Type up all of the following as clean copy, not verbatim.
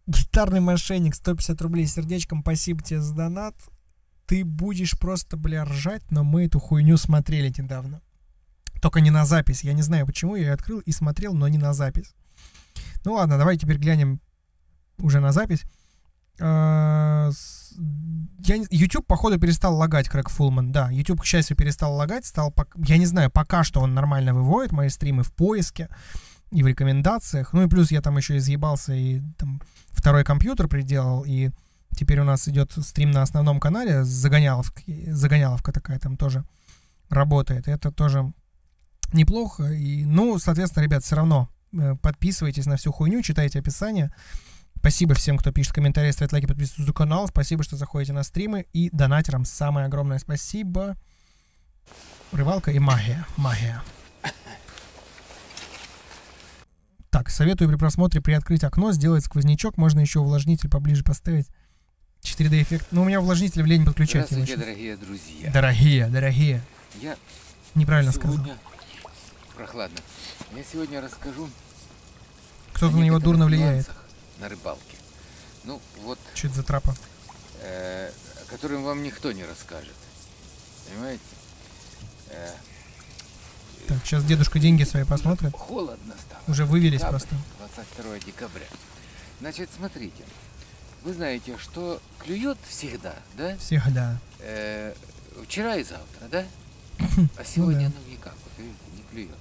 Гитарный мошенник, 150 рублей сердечком, спасибо тебе за донат. Ты будешь просто, бля, ржать, но мы эту хуйню смотрели недавно. Только не на запись. Я не знаю, почему я ее открыл и смотрел, но не на запись. Ну ладно, давай теперь глянем уже на запись. YouTube, походу, перестал лагать, Крэг Фулман. Да, YouTube, к счастью, перестал лагать. Я не знаю, пока что он нормально выводит мои стримы в поиске и в рекомендациях. Ну и плюс я там еще изъебался и там второй компьютер приделал. И теперь у нас идет стрим на основном канале. Загоняловка такая там тоже работает. Это тоже неплохо. И, ну, соответственно, ребят, все равно подписывайтесь на всю хуйню, читайте описание. Спасибо всем, кто пишет комментарии, ставит лайки, подписывайтесь на канал. Спасибо, что заходите на стримы. И донатерам самое огромное спасибо. Рыбалка и магия. Магия. Так, советую при просмотре приоткрыть окно, сделать сквознячок. Можно еще увлажнитель поближе поставить. 4D эффект. Ну, у меня увлажнитель в лень подключать. Здравствуйте, дорогие друзья. Дорогие. Я неправильно сегодня... сказал. Прохладно. Я сегодня расскажу Кто-то на него дурно влияет. На рыбалке. Ну, вот... Что это за трапа? О котором вам никто не расскажет. Понимаете? Так, сейчас дедушка деньги свои посмотрит. Холодно стало. Уже вывелись Декабрь, просто. 22 декабря. Значит, смотрите. Вы знаете, что клюет всегда, да? Всегда. Вчера и завтра, да? А сегодня, ну никак, вот видите, не клюет.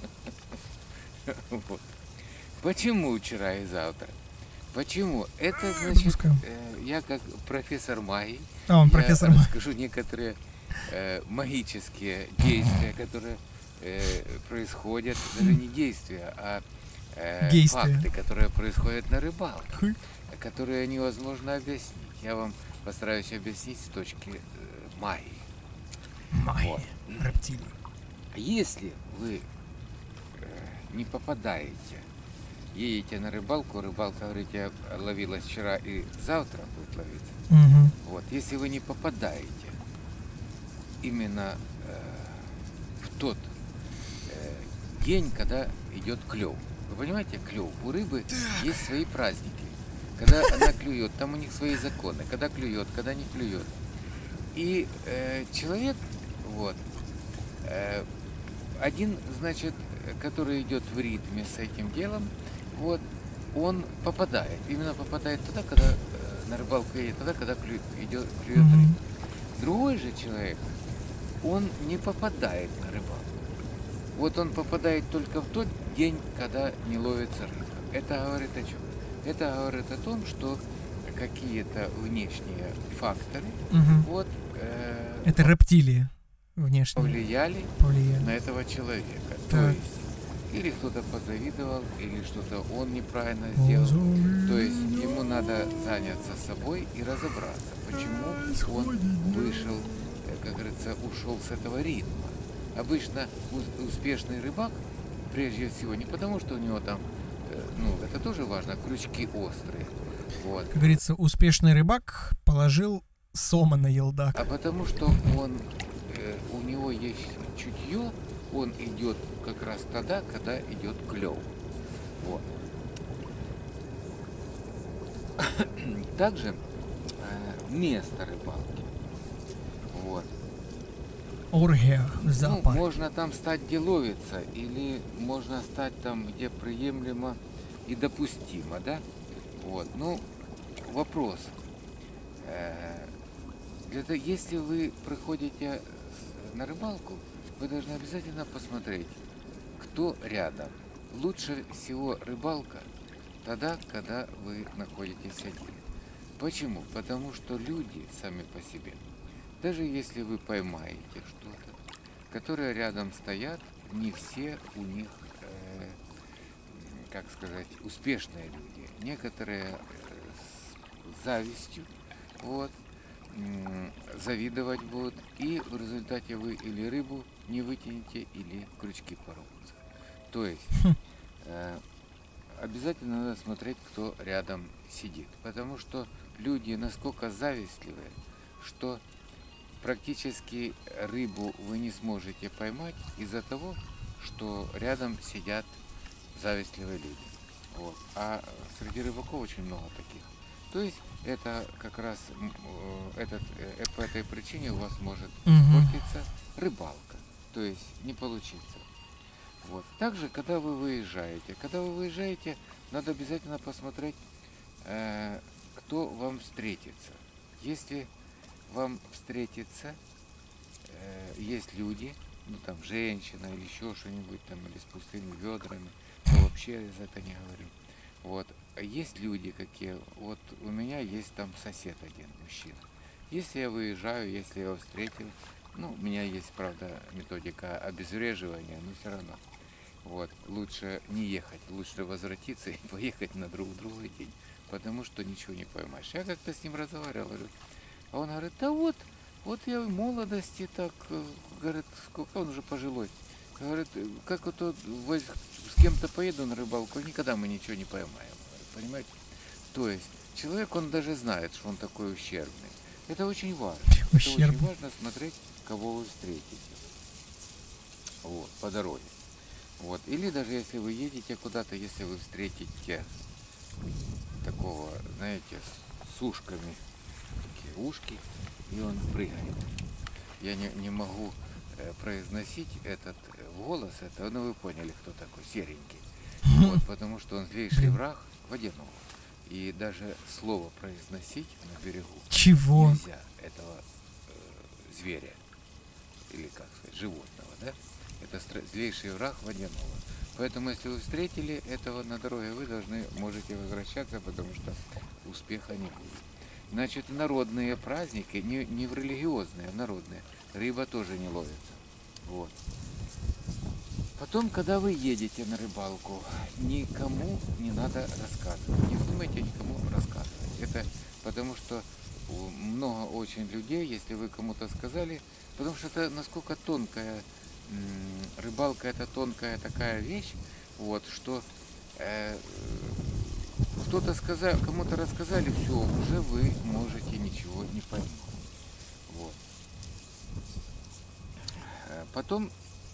Вот. Почему вчера и завтра? Почему? Это значит, я как профессор магии, он профессор магии. Расскажу некоторые магические действия, которые происходят, даже не действия, а факты, которые происходят на рыбалке, которые невозможно объяснить. Я вам постараюсь объяснить с точки магии. Магия. Вот. Рептилий. Если вы не попадаете, едете на рыбалку, рыбалка, говорите, ловилась вчера и завтра будет ловиться. Угу. Вот, если вы не попадаете именно в тот день, когда идет клев. Вы понимаете, клев? У рыбы есть свои праздники. Когда она клюет, там у них свои законы. Когда клюет, когда не клюет. И человек, вот, один, значит, который идет в ритме с этим делом, вот, он попадает. Именно попадает тогда, когда на рыбалку едет, тогда, когда клюет рыба. Другой же человек, он не попадает на рыбалку. Вот он попадает только в тот день, когда не ловится рыба. Это говорит о чем? Это говорит о том, что какие-то внешние факторы, вот, это рептилии внешние повлияли на этого человека. Так. То есть, или кто-то позавидовал, или что-то он неправильно сделал. То есть ему надо заняться собой и разобраться, почему он вышел, как говорится, ушел с этого ритма. Обычно успешный рыбак, прежде всего, не потому, что у него там, ну, это тоже важно, крючки острые. Вот. Как говорится, успешный рыбак положил сома на елдак. А потому что у него есть чутье, он идет как раз тогда, когда идет клев. Вот. Также место рыбалки. Вот. Оргия, Ну, можно там стать, где ловится, или можно стать там, где приемлемо и допустимо, да? Вот. Ну, вопрос. Если вы приходите на рыбалку, вы должны обязательно посмотреть, кто рядом. Лучше всего рыбалка тогда, когда вы находитесь один. Почему? Потому что люди сами по себе, даже если вы поймаете что-то, которые рядом стоят, не все у них, как сказать, успешные люди. Некоторые с завистью, вот, завидовать будут, и в результате вы или рыбу не вытянете, или крючки порвутся. То есть обязательно надо смотреть, кто рядом сидит, потому что люди насколько завистливые, что практически рыбу вы не сможете поймать из-за того, что рядом сидят завистливые люди. Вот. А среди рыбаков очень много таких. То есть это как раз по этой причине у вас может Мгм. испортиться рыбалка. То есть не получится. Вот. Также, когда вы выезжаете, надо обязательно посмотреть, кто вам встретится. Если вам встретится, есть люди, ну там женщина или еще что-нибудь там, или с пустыми ведрами, то вообще за это не говорю. Вот. А есть люди какие, вот у меня есть там сосед один, мужчина. Если я выезжаю, если я его встретил, ну, у меня есть, правда, методика обезвреживания, но все равно. Вот, лучше не ехать, лучше возвратиться и поехать на другой день, потому что ничего не поймаешь. Я как-то с ним разговаривал, говорю, а он говорит, да вот я в молодости так, говорит, сколько он уже пожилой. Говорит, как вот с кем-то поеду на рыбалку, никогда мы ничего не поймаем. Говорит, понимаете? То есть человек, он даже знает, что он такой ущербный. Это очень важно. Это очень Ущербный. важно смотреть, кого вы встретите. Вот, по дороге. Вот. Или даже если вы едете куда-то, если вы встретите такого, знаете, с ушками, такие ушки, и он прыгает. Я не могу произносить этот голос, это, ну вы поняли, кто такой, серенький. Вот, потому что он злейший Блин. враг водяного. И даже слово произносить на берегу Чего? нельзя этого зверя, или как сказать, животного, да? Это злейший враг водяного. Поэтому, если вы встретили этого на дороге, вы можете возвращаться, потому что успеха не будет. Значит, народные праздники, не в религиозные, а в народные, рыба тоже не ловится. Вот. Потом, когда вы едете на рыбалку, никому не надо рассказывать. Не вздумайте никому рассказывать. Это потому что много очень людей, если вы кому-то сказали, потому что это насколько тонкая рыбалка, это тонкая такая вещь, вот, что кто-то сказал, кому-то рассказали, все, уже вы можете ничего не поймать. Вот. Потом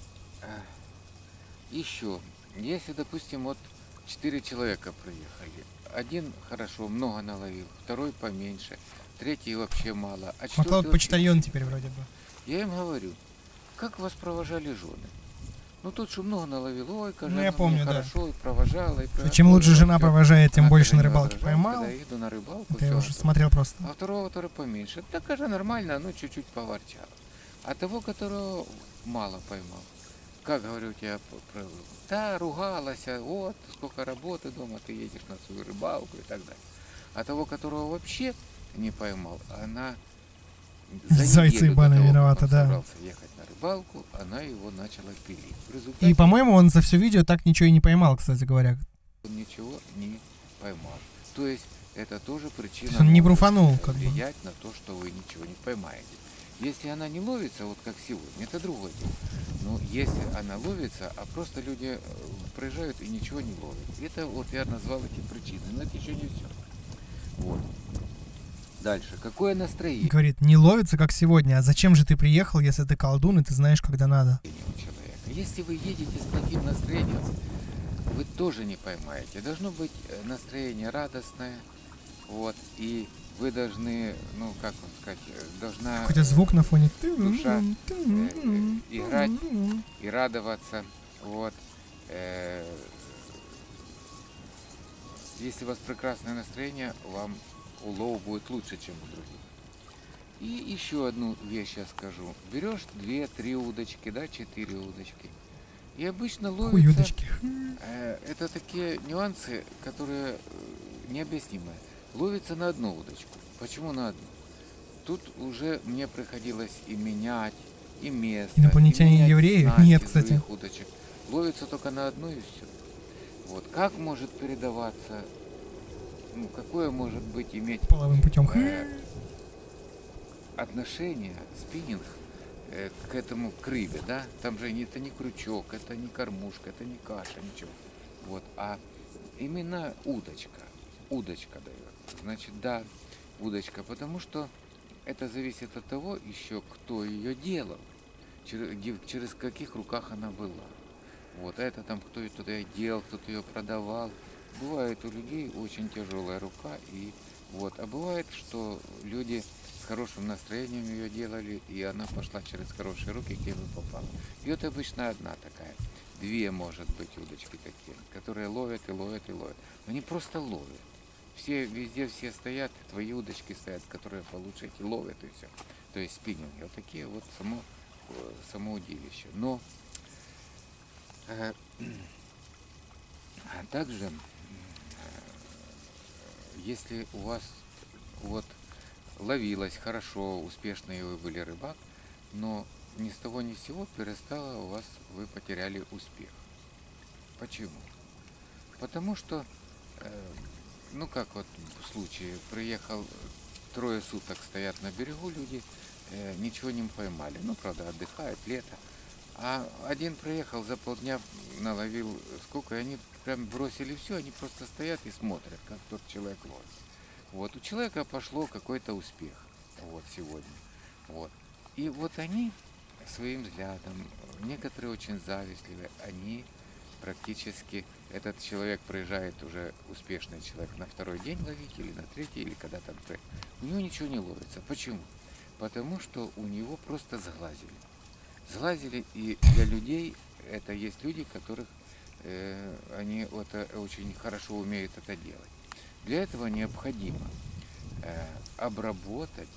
еще, если, допустим, вот 4 человека приехали, один хорошо, много наловил, второй поменьше, третий вообще мало, а четвертый Маклауд вообще... почтальон теперь вроде бы. Я им говорю, как вас провожали жены? Ну тот, что много наловил, ой, Ну, я помню, да. хорошо, и провожала, и Что чем лучше жена провожает, тем она больше тоже на не рыбалке возражает, поймал. когда я еду на рыбалку, Это я всё, уже а смотрел просто. а второго, который поменьше, так же нормально, ну чуть-чуть поворчал. А того, которого мало поймал, как, говорю, у тебя провел? Да, ругалась, вот, сколько работы дома, ты едешь на свою рыбалку и так далее. А того, которого вообще не поймал, она Зайцы неделю до ебаные того, как виноваты, он да. собрался ехать на рыбалку, она его начала пилить. В И, результате по-моему, он за все видео так ничего и не поймал, кстати говоря. он ничего не поймал. То есть это тоже причина Он не может бруфанул, как бы. влиять на то, что вы ничего не поймаете. Если она не ловится, вот как сегодня, это другое дело. Но если она ловится, а просто люди проезжают и ничего не ловят. Это вот я назвал эти причины. Но это еще не все. Вот. Дальше. Какое настроение Говорит, не ловится, как сегодня. А зачем же ты приехал, если ты колдун и ты знаешь, когда надо? у человека? Если вы едете с плохим настроением, вы тоже не поймаете. Должно быть настроение радостное. Вот. И вы должны, ну как вам сказать, должна Какой-то звук на фоне. душа играть и радоваться. Вот. Если у вас прекрасное настроение, вам улов будет лучше, чем у других. И еще одну вещь я скажу. Берешь 2-3 удочки, да, 4 удочки. И обычно ловится... Хуюдочки. Это такие нюансы, которые необъяснимые. Ловится на одну удочку. Почему на одну? Тут уже мне приходилось и менять, и место. Инопланетяне и менять евреи? снасти Нет, из кстати. других удочек. Ловится только на одну и все. Вот. Как может передаваться, ну, какое может быть иметь Половым путем. отношение, спиннинг к этому к рыбе, да? Там же это не крючок, это не кормушка, это не каша, ничего. Вот. А именно удочка. Удочка дает. Значит, да, удочка, потому что это зависит от того еще, кто ее делал, через каких руках она была. Вот, это там кто ее туда делал, кто-то ее продавал. бывает у людей очень тяжелая рука, и вот. А бывает, что люди с хорошим настроением ее делали, и она пошла через хорошие руки, где бы попала. Бьет обычно одна такая. Две, может быть, удочки такие, которые ловят и ловят и ловят. Они просто ловят. Все, везде все стоят, твои удочки стоят, которые получше эти ловят и все. То есть спиннинги. Вот такие вот само удилище. Но также, если у вас вот ловилось хорошо, успешно, и вы были рыбак, но ни с того ни с сего перестало у вас, вы потеряли успех. Почему? Потому что, ну как вот в случае, приехал, 3 суток стоят на берегу люди, ничего не поймали. Ну, правда, отдыхают, лето. А один приехал, за полдня наловил сколько, и они прям бросили все, они просто стоят и смотрят, как тот человек ловит. Вот, у человека пошло какой-то успех, вот, сегодня. Вот. И вот они своим взглядом, некоторые очень завистливые, они практически, этот человек приезжает уже, успешный человек, на 2-й день ловить, или на 3-й, или когда там, у него ничего не ловится. Почему? Потому что у него просто сглазили. Сглазили, и для людей, это есть люди, которых они это очень хорошо умеют это делать. Для этого необходимо обработать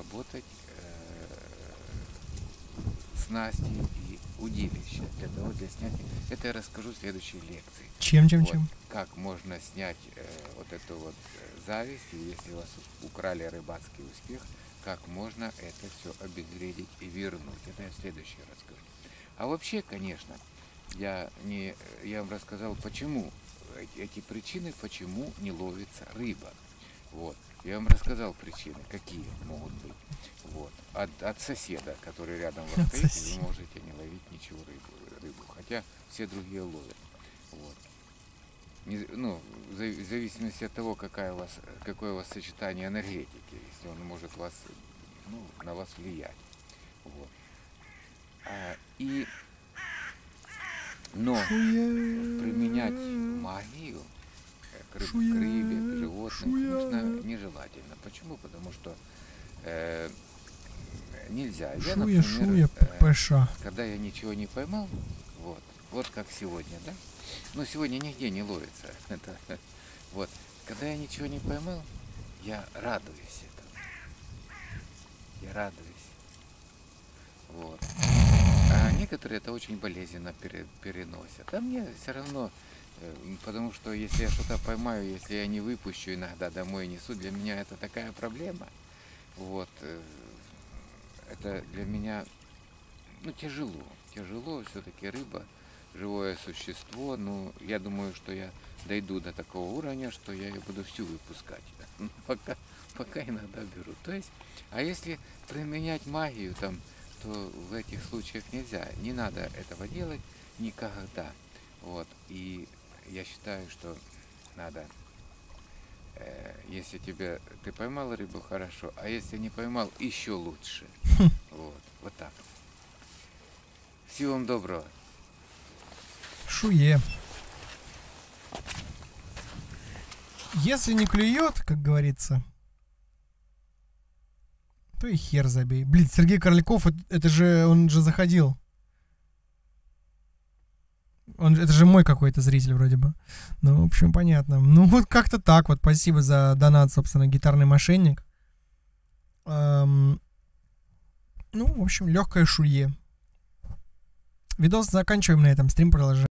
снасти и удилища. Для того, для снятия. Это я расскажу в следующей лекции. Чем? Как можно снять вот эту вот зависть, и если у вас украли рыбацкий успех, как можно это все обезвредить и вернуть. Это я в следующий раз скажу. А вообще, конечно, я вам рассказал, почему эти причины, почему не ловится рыба. Вот. Я вам рассказал причины, какие могут быть. Вот. От соседа, который рядом вас стоит, вы можете не ловить ничего рыбу. Хотя все другие ловят. Вот. Ну, в зависимости от того, какое у вас сочетание энергетики, если он может вас, ну, на вас влиять. Вот. Но применять магию к рыбе, к животным, конечно, нежелательно. Почему? Потому что нельзя. Я, например, когда я ничего не поймал, вот как сегодня, да? Но сегодня нигде не ловится. Вот. Когда я ничего не поймал, я радуюсь этому. Я радуюсь. Вот. А некоторые это очень болезненно переносят. А мне все равно, потому что если я что-то поймаю, если я не выпущу иногда домой и несу, для меня это такая проблема. Вот. Это для меня, ну, тяжело. Тяжело, все-таки рыба, живое существо. Ну, я думаю, что я дойду до такого уровня, что я ее буду всю выпускать. Пока иногда беру. То есть, а если применять магию там, то в этих случаях нельзя. Не надо этого делать никогда. Вот. И я считаю, что надо, если ты поймал рыбу, хорошо, а если не поймал, еще лучше. Вот так. Всего вам доброго. Шуе. Если не клюет, как говорится, то и хер забей. Блин, Сергей Корольков, он же заходил. Это же мой какой-то зритель вроде бы. Ну, в общем, понятно. Ну, вот как-то так вот. Спасибо за донат, собственно, гитарный мошенник. Ну, в общем, легкое шуе. Видос заканчиваем на этом. Стрим продолжаем.